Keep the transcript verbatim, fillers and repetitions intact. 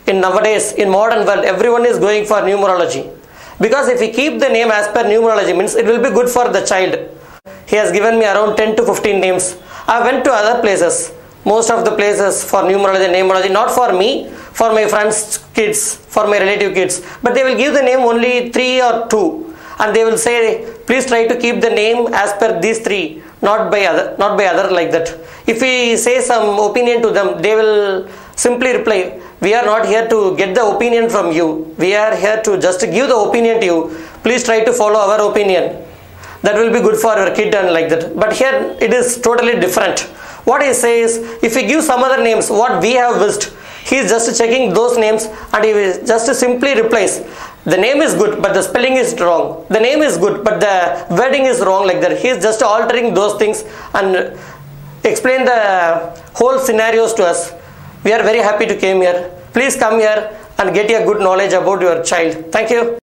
in nowadays, in modern world, everyone is going for numerology. Because if we keep the name as per numerology, means it will be good for the child. He has given me around ten to fifteen names. I went to other places, most of the places for numerology and numerology, not for me, for my friends' kids, for my relative kids. But they will give the name only three or two. And they will say, please try to keep the name as per these three, not by other, not by other like that. If we say some opinion to them, they will simply reply, we are not here to get the opinion from you. We are here to just give the opinion to you. Please try to follow our opinion. That will be good for your kid and like that. But here it is totally different. What he says, if we give some other names, what we have wished, he is just checking those names and he will just simply replies, the name is good but the spelling is wrong. The name is good but the wording is wrong, like that. He is just altering those things and explain the whole scenarios to us. We are very happy to come here. Please come here and get a good knowledge about your child. Thank you.